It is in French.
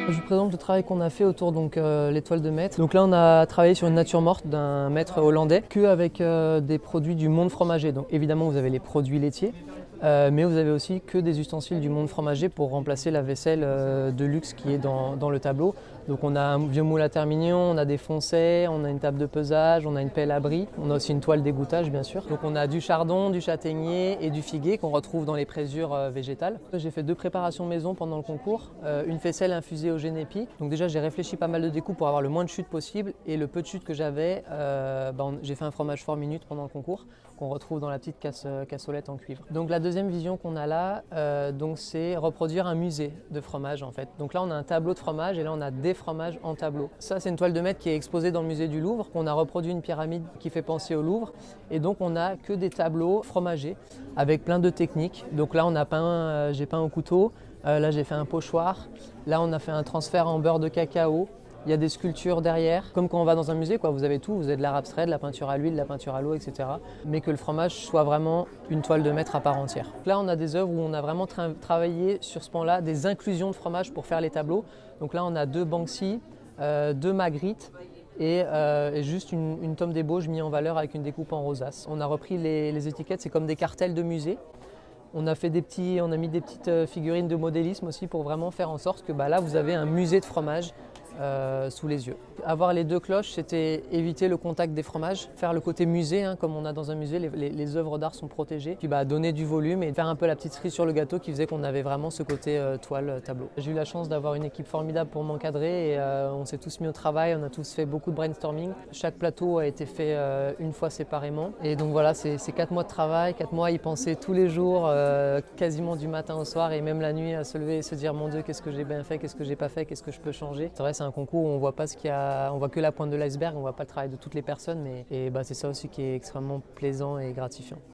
Je vous présente le travail qu'on a fait autour l'étoile de maître. Donc là on a travaillé sur une nature morte d'un maître hollandais qu'avec des produits du monde fromager. Donc évidemment vous avez les produits laitiers, mais vous avez aussi que des ustensiles du monde fromager pour remplacer la vaisselle de luxe qui est dans le tableau. Donc on a un vieux moule à terre mignon, on a des foncets, on a une table de pesage, on a une pelle à bris, on a aussi une toile d'égouttage bien sûr. Donc on a du chardon, du châtaignier et du figuier qu'on retrouve dans les présures végétales. J'ai fait 2 préparations maison pendant le concours, une faisselle infusée au génépi. Donc déjà j'ai réfléchi pas mal de découpes pour avoir le moins de chute possible et le peu de chute que j'avais, j'ai fait un fromage fort minute pendant le concours qu'on retrouve dans la petite cassolette en cuivre. Donc la deuxième vision qu'on a là, c'est reproduire un musée de fromage en fait. Donc là on a un tableau de fromage et là on a des fromages en tableau. Ça c'est une toile de maître qui est exposée dans le musée du Louvre. On a reproduit une pyramide qui fait penser au Louvre et donc on a que des tableaux fromagers avec plein de techniques. Donc là on a peint, j'ai peint au couteau, là j'ai fait un pochoir, là on a fait un transfert en beurre de cacao. Il y a des sculptures derrière, comme quand on va dans un musée, quoi. Vous avez tout, vous avez de l'art abstrait, de la peinture à l'huile, de la peinture à l'eau, etc. Mais que le fromage soit vraiment une toile de maître à part entière. Là, on a des œuvres où on a vraiment travaillé sur ce pan-là, des inclusions de fromage pour faire les tableaux. Donc là, on a 2 Banksy, 2 Magritte et juste une tome d'ébauche mis en valeur avec une découpe en rosace. On a repris les étiquettes, c'est comme des cartels de musée. On a mis des petites figurines de modélisme aussi pour vraiment faire en sorte que là, vous avez un musée de fromage sous les yeux. Avoir les 2 cloches, c'était éviter le contact des fromages, faire le côté musée, comme on a dans un musée, les œuvres d'art sont protégées, puis donner du volume et faire un peu la petite cerise sur le gâteau qui faisait qu'on avait vraiment ce côté toile, tableau. J'ai eu la chance d'avoir une équipe formidable pour m'encadrer et on s'est tous mis au travail, on a tous fait beaucoup de brainstorming. Chaque plateau a été fait une fois séparément et donc voilà, c'est 4 mois de travail, 4 mois à y penser tous les jours, quasiment du matin au soir et même la nuit à se lever et se dire mon Dieu, qu'est-ce que j'ai bien fait, qu'est-ce que j'ai pas fait, qu'est-ce que je peux changer. C'est vrai, c'est un concours où on voit pas on voit que la pointe de l'iceberg, on voit pas le travail de toutes les personnes, mais c'est ça aussi qui est extrêmement plaisant et gratifiant.